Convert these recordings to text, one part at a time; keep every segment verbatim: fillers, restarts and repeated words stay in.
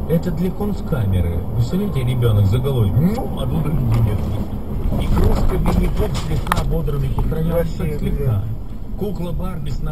Это для концкамеры. Представляете, ребенок за головой, ну, а тут люди нет. И кружка Винни-Пух слегка ободранный по краям, так слегка. Кукла Барби с...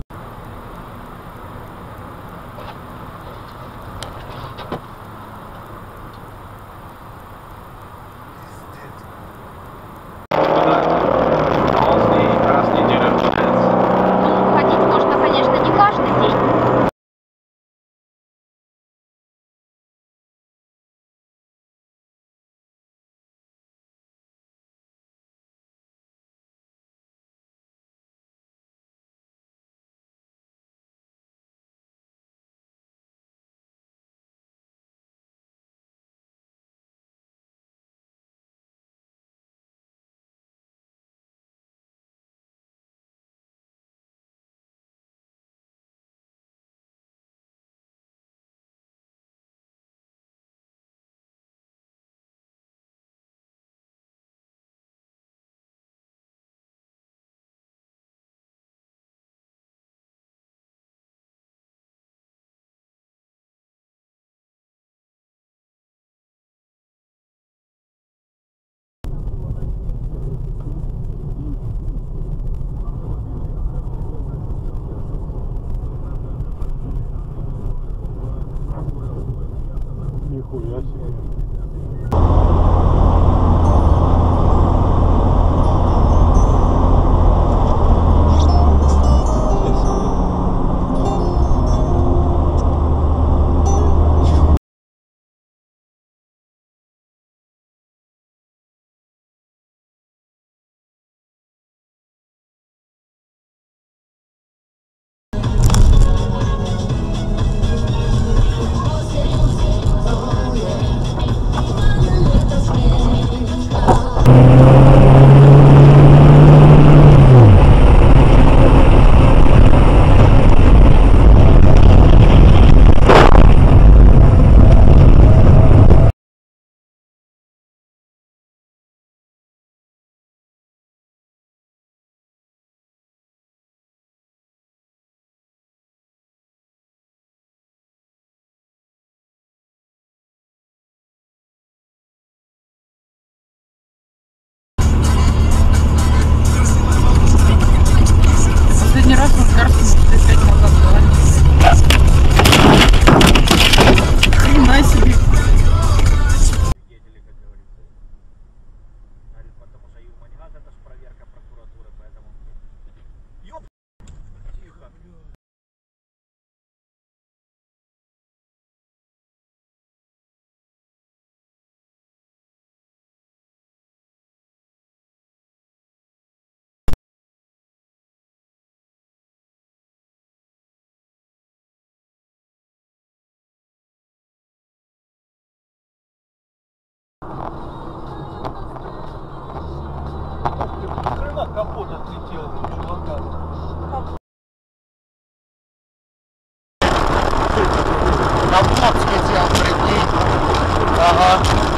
Нихуя себе. Последний раз мы в Гарске лет пять назад была. Хрена себе. Потому что Юманьгаз это ж проверка прокуратуры, поэтому... Ёп! Тихо. Крыло капот отлетел, чувака. На блок слетел, прикинь. Ага.